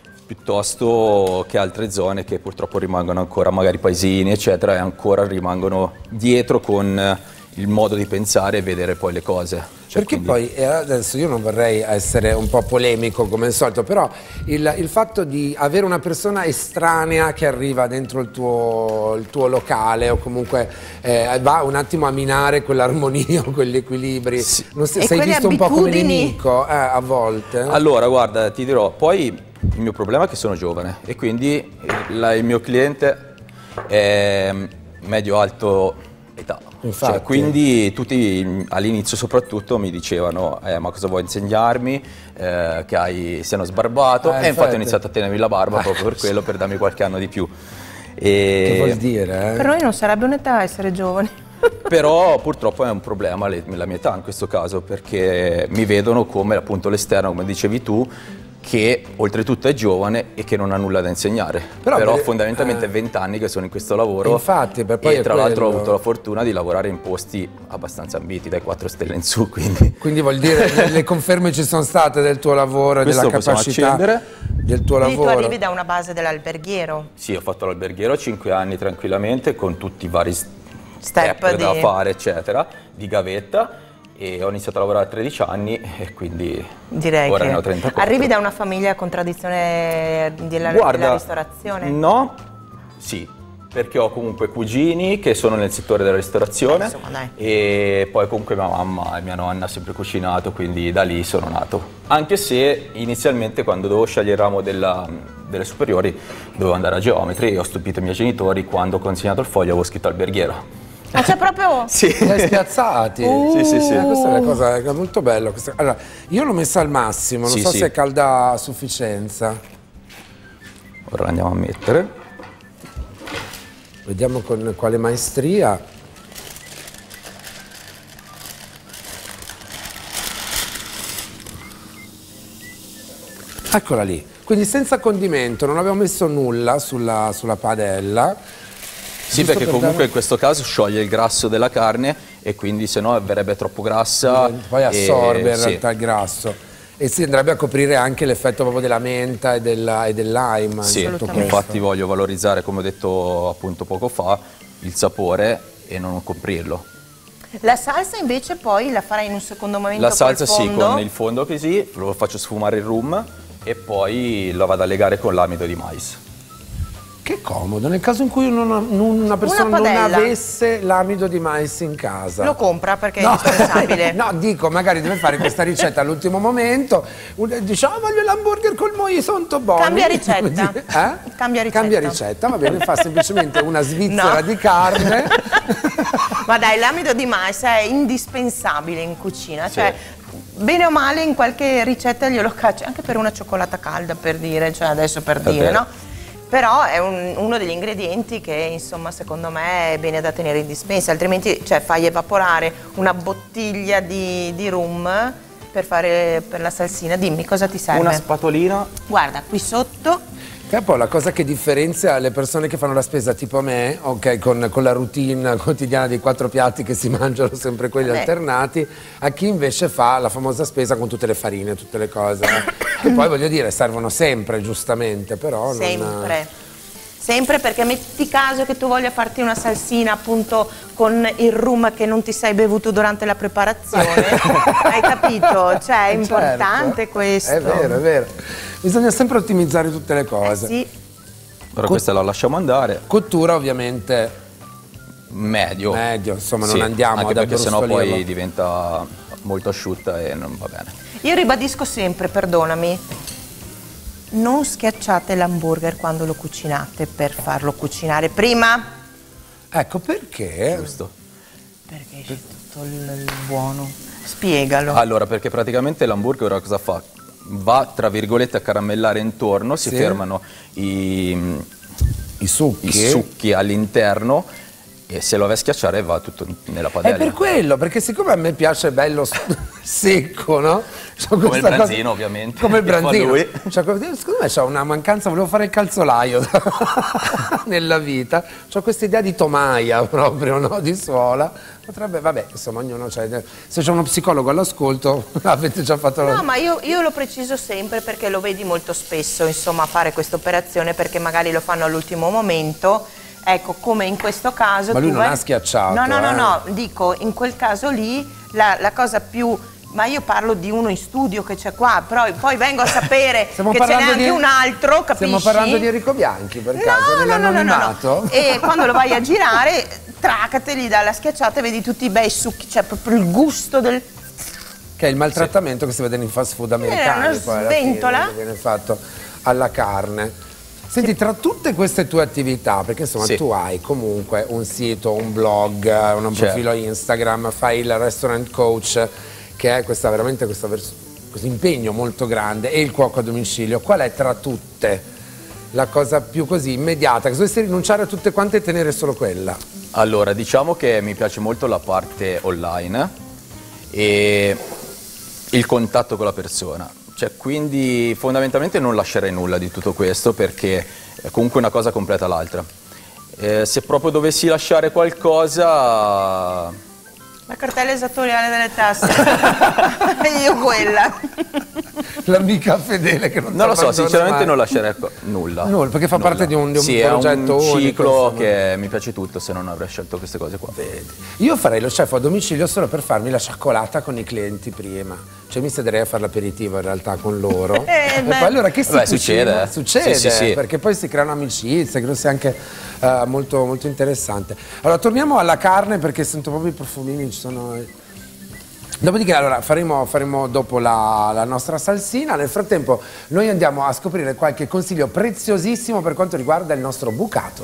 Speaker 4: piuttosto che altre zone che purtroppo rimangono ancora, magari paesini eccetera, e ancora rimangono dietro con il modo di pensare e vedere poi le cose. Cioè,
Speaker 1: perché
Speaker 4: quindi...
Speaker 1: poi, adesso io non vorrei essere un po' polemico come al solito, però il fatto di avere una persona estranea che arriva dentro il tuo locale o comunque va un attimo a minare quell'armonia o quegli equilibri,
Speaker 4: Sì.
Speaker 1: Non sei visto un po' come nemico a volte?
Speaker 4: Allora, guarda, ti dirò, poi il mio problema è che sono giovane e quindi il mio cliente è medio-alto età.
Speaker 1: Infatti.
Speaker 4: Cioè, quindi tutti all'inizio soprattutto mi dicevano ma cosa vuoi insegnarmi, che sei uno sbarbato, e infatti ho iniziato a tenermi la barba proprio per quello, per darmi qualche anno di più.
Speaker 1: Che vuol dire?
Speaker 2: Per noi non sarebbe un'età essere giovani.
Speaker 4: Però purtroppo è un problema la mia età in questo caso, perché mi vedono come appunto l'esterno, come dicevi tu, che oltretutto è giovane e che non ha nulla da insegnare. Però fondamentalmente 20 anni che sono in questo lavoro.
Speaker 1: Infatti, per poi
Speaker 4: e tra l'altro ho avuto la fortuna di lavorare in posti abbastanza ambiti, dai 4 stelle in su.
Speaker 1: Quindi vuol dire le conferme ci sono state del tuo lavoro e della capacità del tuo
Speaker 2: Quindi
Speaker 1: lavoro.
Speaker 2: tu arrivi da una base dell'alberghiero.
Speaker 4: Sì, ho fatto l'alberghiero 5 anni tranquillamente, con tutti i vari step da fare eccetera, di gavetta. E ho iniziato a lavorare a 13 anni e quindi
Speaker 2: direi
Speaker 4: ora
Speaker 2: che
Speaker 4: ne ho 34.
Speaker 2: Arrivi da una famiglia con tradizione della ristorazione?
Speaker 4: No, sì, perché ho comunque cugini che sono nel settore della ristorazione,
Speaker 2: insomma, dai.
Speaker 4: E poi comunque mia mamma e mia nonna hanno sempre cucinato, quindi da lì sono nato. Anche se inizialmente quando dovevo scegliere il ramo delle superiori dovevo andare a geometri e ho stupito i miei genitori quando ho consegnato il foglio avevo scritto alberghiero.
Speaker 2: Ah, c'è proprio?
Speaker 4: Sì.
Speaker 1: Li hai spiazzati?
Speaker 4: Sì.
Speaker 1: Questa è una cosa è molto bella. Allora, io l'ho messa al massimo, non so se è calda a sufficienza.
Speaker 4: Ora la andiamo a mettere.
Speaker 1: Vediamo con quale maestria. Eccola lì. Quindi senza condimento, non abbiamo messo nulla sulla padella.
Speaker 4: Sì, perché comunque in questo caso scioglie il grasso della carne e quindi se no verrebbe troppo grassa.
Speaker 1: Poi assorbe in realtà il grasso. E si andrebbe a coprire anche l'effetto proprio della menta e del lime.
Speaker 4: Sì, infatti voglio valorizzare, come ho detto appunto poco fa, il sapore e non coprirlo.
Speaker 2: La salsa invece poi la farai in un secondo momento?
Speaker 4: La salsa
Speaker 2: col fondo?
Speaker 4: sì, con il fondo così, lo faccio sfumare il rum e poi lo vado a legare con l'amido di mais.
Speaker 1: Che comodo, nel caso in cui una persona non avesse l'amido di mais in casa.
Speaker 2: Lo compra perché è indispensabile.
Speaker 1: No, dico, magari deve fare questa ricetta all'ultimo momento. Dice, voglio l'hamburger col moi, sono buoni.
Speaker 2: Cambia ricetta.
Speaker 1: Cambia ricetta, va bene, fa semplicemente una svizzera di carne.
Speaker 2: Ma dai, l'amido di mais è indispensabile in cucina, cioè bene o male in qualche ricetta glielo caccia, anche per una cioccolata calda, per dire, cioè adesso per dire, no? Però è uno degli ingredienti che insomma secondo me è bene da tenere in dispensa, altrimenti fai evaporare una bottiglia di rum per la salsina. Dimmi cosa ti serve?
Speaker 4: Una spatolina.
Speaker 2: Guarda, qui sotto.
Speaker 1: E poi la cosa che differenzia le persone che fanno la spesa tipo me, ok, con la routine quotidiana dei 4 piatti che si mangiano sempre quelli alternati, a chi invece fa la famosa spesa con tutte le farine, tutte le cose, che poi voglio dire servono sempre, giustamente, però
Speaker 2: Sempre, perché metti caso che tu voglia farti una salsina appunto con il rum che non ti sei bevuto durante la preparazione, hai capito? Cioè è importante questo.
Speaker 1: È vero. Bisogna sempre ottimizzare tutte le cose.
Speaker 2: Sì.
Speaker 4: Ora questa la lasciamo andare.
Speaker 1: Cottura ovviamente
Speaker 4: medio,
Speaker 1: insomma non andiamo
Speaker 4: anche
Speaker 1: ad
Speaker 4: perché sennò poi diventa molto asciutta e non va bene.
Speaker 2: Io ribadisco sempre, perdonami, non schiacciate l'hamburger quando lo cucinate per farlo cucinare prima.
Speaker 1: Ecco perché?
Speaker 4: Giusto.
Speaker 2: Perché c'è tutto il buono. Spiegalo.
Speaker 4: Allora, perché praticamente l'hamburger ora cosa fa? Va tra virgolette a caramellare intorno, si fermano i succhi all'interno e se lo vai a schiacciare va tutto nella padella.
Speaker 1: È per quello, perché siccome a me piace bello secco, no?
Speaker 4: Come il branzino, ovviamente.
Speaker 1: Come il branzino.
Speaker 4: Lui.
Speaker 1: Secondo me c'ho una mancanza, volevo fare il calzolaio nella vita. C'ho questa idea di tomaia proprio, no? Di suola. Potrebbe, vabbè, insomma, ognuno c'è. Se c'è uno psicologo all'ascolto, avete già fatto.
Speaker 2: No, ma io lo preciso sempre perché lo vedi molto spesso, insomma, fare questa operazione perché magari lo fanno all'ultimo momento. Ecco, come in questo caso.
Speaker 1: Ma lui non ha schiacciato.
Speaker 2: No, dico, in quel caso lì la cosa più. Ma io parlo di uno in studio che c'è qua, però poi vengo a sapere che ce n'è anche un altro, capisci?
Speaker 1: Stiamo parlando di Enrico Bianchi, per caso, nell'anonimato?
Speaker 2: No. E quando lo vai a girare, tracateli dalla schiacciata e vedi tutti i bei succhi, cioè proprio il gusto del...
Speaker 1: Che è il maltrattamento che si vede nei fast food americani.
Speaker 2: Una sventola.
Speaker 1: Che viene fatto alla carne. Senti, tra tutte queste tue attività, perché insomma tu hai comunque un sito, un blog, un profilo Instagram, fai il restaurant coach, che è veramente questo impegno molto grande, e il cuoco a domicilio. Qual è tra tutte la cosa più così immediata, che se dovessi rinunciare a tutte quante e tenere solo quella?
Speaker 4: Allora, diciamo che mi piace molto la parte online e il contatto con la persona. Cioè, quindi fondamentalmente non lascerei nulla di tutto questo, perché comunque una cosa completa l'altra. Se proprio dovessi lasciare qualcosa...
Speaker 2: La cartella esattoriale delle tasse. Io quella.
Speaker 1: L'amica fedele che non
Speaker 4: lo so,
Speaker 1: abbandona
Speaker 4: sinceramente
Speaker 1: mai.
Speaker 4: Non lascerei nulla.
Speaker 1: Perché fa parte di un
Speaker 4: sì,
Speaker 1: progetto
Speaker 4: unico. Sì, è un ciclo
Speaker 1: unico,
Speaker 4: che mi piace tutto, se non avrei scelto queste cose qua.
Speaker 1: Vedi. Io farei lo chef a domicilio solo per farmi la cioccolata con i clienti prima. Cioè mi siederei a fare l'aperitivo in realtà con loro. E poi allora che si cucina? Succede,
Speaker 4: sì.
Speaker 1: perché poi si creano amicizie, credo sia anche molto, molto interessante. Allora torniamo alla carne, perché sento proprio i profumini, ci sono... Dopodiché allora faremo dopo la nostra salsina. Nel frattempo noi andiamo a scoprire qualche consiglio preziosissimo per quanto riguarda il nostro bucato.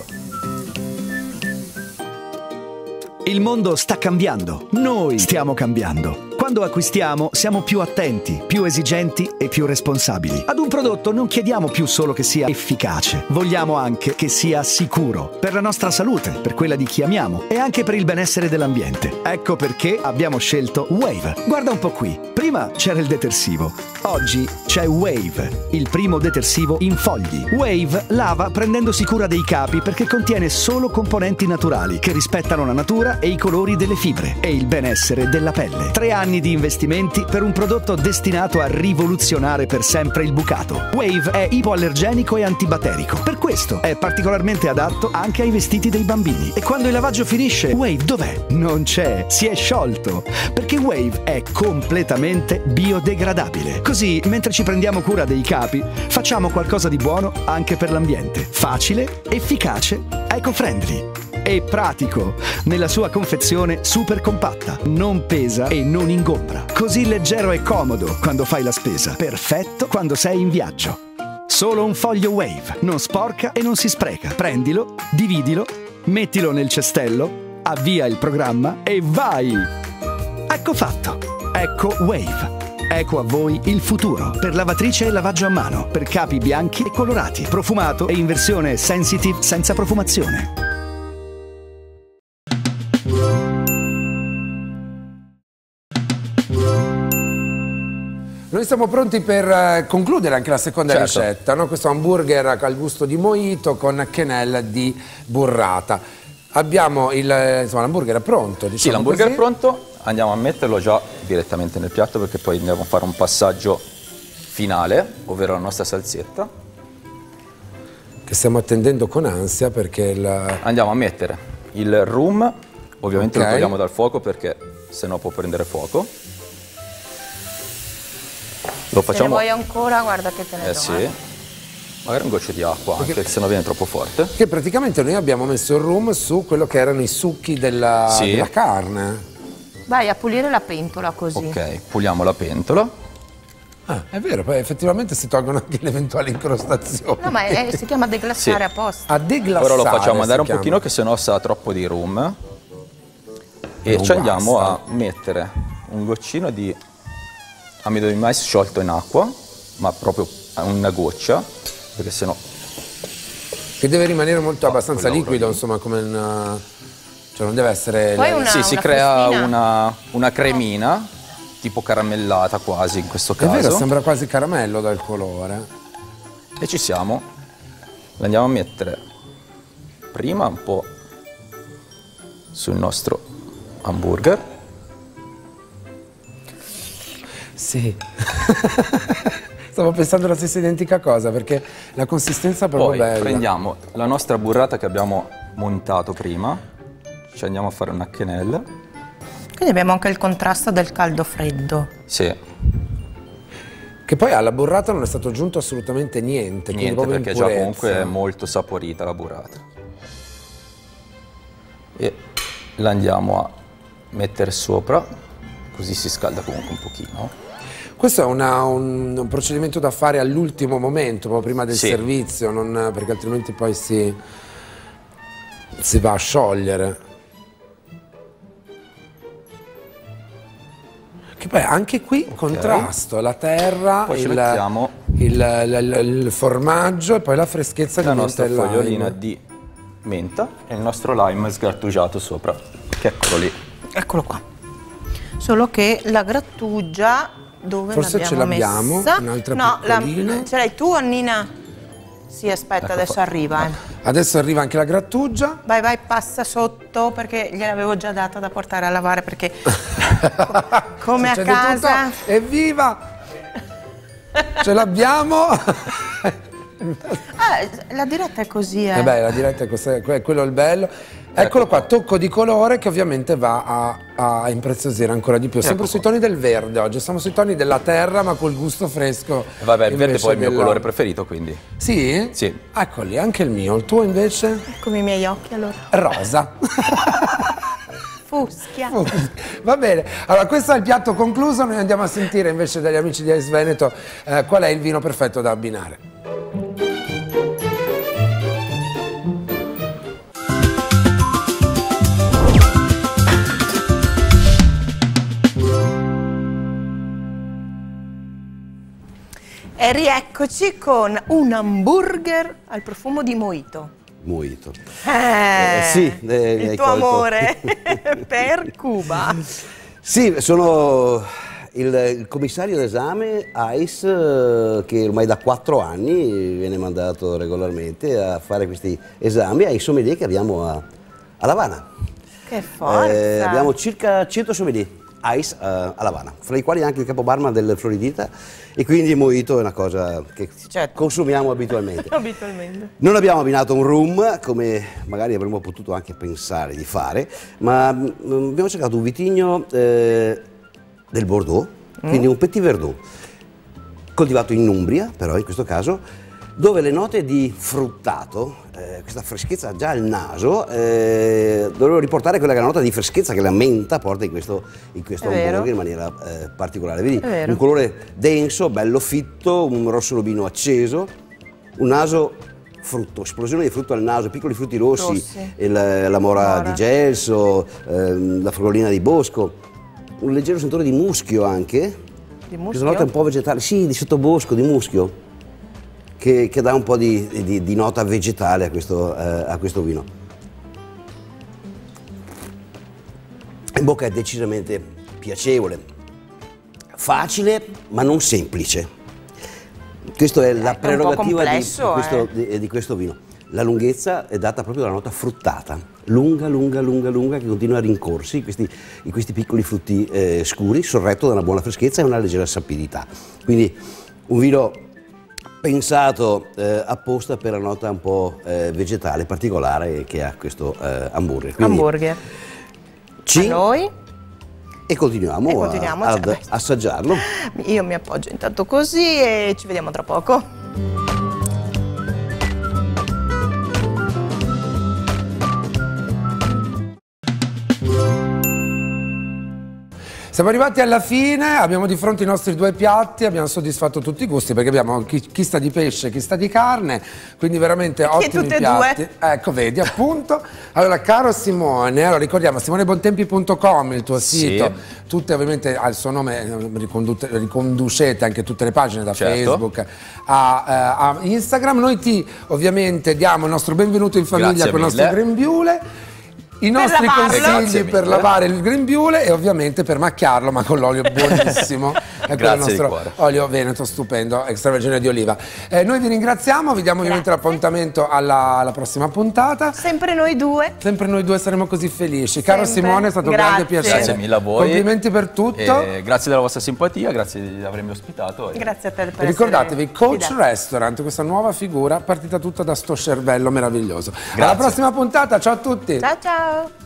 Speaker 6: Il mondo sta cambiando, noi stiamo cambiando. Quando acquistiamo siamo più attenti, più esigenti e più responsabili. Ad un prodotto non chiediamo più solo che sia efficace, vogliamo anche che sia sicuro, per la nostra salute, per quella di chi amiamo e anche per il benessere dell'ambiente. Ecco perché abbiamo scelto Wave. Guarda un po' qui, prima c'era il detersivo, oggi c'è Wave, il primo detersivo in fogli. Wave lava prendendosi cura dei capi perché contiene solo componenti naturali che rispettano la natura e i colori delle fibre e il benessere della pelle. 3 anni di investimenti per un prodotto destinato a rivoluzionare per sempre il bucato. Wave è ipoallergenico e antibatterico. Per questo è particolarmente adatto anche ai vestiti dei bambini. E quando il lavaggio finisce, Wave dov'è? Non c'è, si è sciolto. Perché Wave è completamente biodegradabile. Così, mentre ci prendiamo cura dei capi, facciamo qualcosa di buono anche per l'ambiente. Facile, efficace, eco-friendly. E pratico, nella sua confezione super compatta, non pesa e non ingombra. Così leggero e comodo quando fai la spesa, perfetto quando sei in viaggio. Solo un foglio Wave, non sporca e non si spreca. Prendilo, dividilo, mettilo nel cestello, avvia il programma e vai! Ecco fatto, ecco Wave. Ecco a voi il futuro, per lavatrice e lavaggio a mano, per capi bianchi e colorati, profumato e in versione sensitive senza profumazione.
Speaker 1: Noi siamo pronti per concludere anche la seconda ricetta, no? Questo hamburger al gusto di mojito con quenelle di burrata. Abbiamo l'hamburger pronto, diciamo.
Speaker 4: Sì, l'hamburger è pronto, andiamo a metterlo già direttamente nel piatto, perché poi andiamo a fare un passaggio finale, ovvero la nostra salsetta.
Speaker 1: Che stiamo attendendo con ansia, perché
Speaker 4: andiamo a mettere il rum, ovviamente lo togliamo dal fuoco perché sennò può prendere fuoco. Lo facciamo...
Speaker 2: Se ne vuoi ancora, guarda che te ne do.
Speaker 4: Sì, magari un goccio di acqua, anche se no viene troppo forte.
Speaker 1: Che praticamente noi abbiamo messo il rum su quello che erano i succhi della carne.
Speaker 2: Vai a pulire la pentola così.
Speaker 4: Ok, puliamo la pentola.
Speaker 1: Ah, è vero, poi effettivamente si tolgono anche le eventuali incrostazioni.
Speaker 2: No, ma si chiama deglassare apposta.
Speaker 1: A deglassare.
Speaker 4: Ora lo facciamo andare un pochino, che sennò sa troppo di rum. E ci andiamo a mettere un goccino di amido di mais sciolto in acqua, ma proprio una goccia, perché sennò...
Speaker 1: Che deve rimanere molto abbastanza liquido, insomma, come cioè non deve essere...
Speaker 4: Poi si crea una cremina, tipo caramellata quasi in questo
Speaker 1: È
Speaker 4: caso.
Speaker 1: vero, sembra quasi caramello dal colore.
Speaker 4: E ci siamo. La andiamo a mettere prima un po' sul nostro hamburger.
Speaker 1: Sì. Stavo pensando la stessa identica cosa, perché la consistenza è proprio
Speaker 4: Poi
Speaker 1: bella.
Speaker 4: prendiamo la nostra burrata che abbiamo montato prima, ci andiamo a fare una quenelle.
Speaker 2: Quindi abbiamo anche il contrasto del caldo-freddo.
Speaker 4: Sì,
Speaker 1: Che poi alla burrata non è stato aggiunto assolutamente niente. quindi
Speaker 4: niente,
Speaker 1: proprio
Speaker 4: perché
Speaker 1: in
Speaker 4: già
Speaker 1: purezza.
Speaker 4: comunque è molto saporita la burrata. E la andiamo a mettere sopra, così si scalda comunque un pochino.
Speaker 1: Questo è un procedimento da fare all'ultimo momento, proprio prima del
Speaker 4: Sì.
Speaker 1: servizio, perché altrimenti poi si va a sciogliere. Che poi anche qui contrasto, la terra,
Speaker 4: Poi ci mettiamo
Speaker 1: il formaggio e poi la freschezza
Speaker 4: la
Speaker 1: di
Speaker 4: nostra
Speaker 1: menta e
Speaker 4: fogliolina
Speaker 1: lime.
Speaker 4: di menta e il nostro lime sgrattugiato sopra, che eccolo lì.
Speaker 2: Eccolo qua. Solo che la grattugia dove
Speaker 1: Forse ce l'abbiamo,
Speaker 2: messa?
Speaker 1: un'altra
Speaker 2: no,
Speaker 1: piccolina.
Speaker 2: ce l'hai tu, Annina? Sì, aspetta,
Speaker 4: Ecco
Speaker 2: adesso
Speaker 4: qua.
Speaker 2: arriva.
Speaker 1: Adesso arriva anche la grattugia.
Speaker 2: Vai, vai, passa sotto perché gliel'avevo già data da portare a lavare perché come a
Speaker 1: Succede
Speaker 2: casa.
Speaker 1: tutto. Evviva! Ce l'abbiamo!
Speaker 2: La diretta è così, eh.
Speaker 1: Beh, la diretta è quello è il bello. Eccolo qua, tocco di colore che ovviamente va a impreziosire ancora di più. Sempre
Speaker 4: Ecco
Speaker 1: sui toni del verde oggi, siamo sui toni della terra ma col gusto fresco.
Speaker 4: Vabbè, il verde
Speaker 1: invece
Speaker 4: poi è il mio
Speaker 1: della-
Speaker 4: colore preferito, quindi.
Speaker 1: Sì?
Speaker 4: Sì.
Speaker 1: Eccoli, anche il mio. Il tuo invece?
Speaker 2: Eccomi i miei occhi allora.
Speaker 1: Rosa.
Speaker 2: Fuschia.
Speaker 1: Va bene, allora questo è il piatto concluso, noi andiamo a sentire invece dagli amici di Ice Veneto qual è il vino perfetto da abbinare.
Speaker 2: E rieccoci con un hamburger al profumo di mojito.
Speaker 5: Mojito.
Speaker 2: Sì,
Speaker 5: mi
Speaker 2: il
Speaker 5: hai
Speaker 2: tuo
Speaker 5: colto.
Speaker 2: amore per Cuba.
Speaker 5: Sì, sono il commissario d'esame ICE che ormai da 4 anni viene mandato regolarmente a fare questi esami ai sommelier che abbiamo a L'Avana.
Speaker 2: Che forza.
Speaker 5: Abbiamo circa 100 sommelier ICE a L'Avana, fra i quali anche il capo barman del Floridita, e quindi il mojito è una cosa che
Speaker 2: Certo.
Speaker 5: consumiamo abitualmente.
Speaker 2: Abitualmente.
Speaker 5: Non abbiamo abbinato un rum, come magari avremmo potuto anche pensare di fare, ma abbiamo cercato un vitigno del Bordeaux, quindi un Petit Verdot, coltivato in Umbria, però in questo caso, dove le note di fruttato, questa freschezza già al naso, dovevo riportare quella che è la nota di freschezza che la menta porta in questo hamburger in maniera particolare. Vedi, un colore denso, bello fitto, un rosso lobino acceso, un naso frutto, esplosione di frutto al naso, piccoli frutti rossi. La mora di gelso, la fragolina di bosco, un leggero sentore di muschio anche,
Speaker 2: Di
Speaker 5: questa nota un po' vegetale, sì, di sottobosco, di muschio, che dà un po' di nota vegetale a questo vino. In bocca è decisamente piacevole, facile ma non semplice. Questa è la prerogativa di questo vino. La lunghezza è data proprio dalla nota fruttata, lunga, che continua a rincorsi in questi piccoli frutti scuri, sorretto da una buona freschezza e una leggera sapidità. Quindi un vino pensato apposta per la nota un po' vegetale particolare che ha questo hamburger. Quindi,
Speaker 2: Hamburger. A noi?
Speaker 5: E continuiamo ad assaggiarlo.
Speaker 2: Io mi appoggio intanto così e ci vediamo tra poco.
Speaker 1: Siamo arrivati alla fine, abbiamo di fronte i nostri due piatti, abbiamo soddisfatto tutti i gusti perché abbiamo chi sta di pesce, chi sta di carne, quindi veramente ottimi
Speaker 2: tutte e
Speaker 1: piatti.
Speaker 2: due.
Speaker 1: Ecco, vedi, appunto. Allora, caro Simone, allora ricordiamo simonebontempi.com, il tuo sito, tutte ovviamente al suo nome riconducete anche tutte le pagine da Facebook a Instagram. Noi ti ovviamente diamo il nostro benvenuto in famiglia con il nostro grembiule. I nostri
Speaker 2: lavarlo.
Speaker 1: consigli per lavare il grembiule e ovviamente per macchiarlo, ma con l'olio buonissimo. Ecco il
Speaker 4: Grazie di
Speaker 1: nostro
Speaker 4: cuore.
Speaker 1: olio veneto stupendo, extravergine di oliva. Noi vi ringraziamo, vi diamo ovviamente l'appuntamento alla prossima puntata.
Speaker 2: Sempre noi due.
Speaker 1: Sempre noi due saremo così felici. Caro
Speaker 2: Sempre.
Speaker 1: Simone, è stato un
Speaker 2: Grazie.
Speaker 1: grande piacere.
Speaker 4: Grazie mille a voi.
Speaker 1: Complimenti per tutto.
Speaker 4: Grazie della vostra simpatia, grazie di avermi ospitato.
Speaker 2: Grazie a te per
Speaker 1: Ricordatevi,
Speaker 2: essere
Speaker 1: Coach
Speaker 2: fidato.
Speaker 1: Restaurant, questa nuova figura partita tutta da sto cervello meraviglioso. Alla
Speaker 4: Grazie.
Speaker 1: prossima puntata, ciao a tutti.
Speaker 2: Ciao ciao.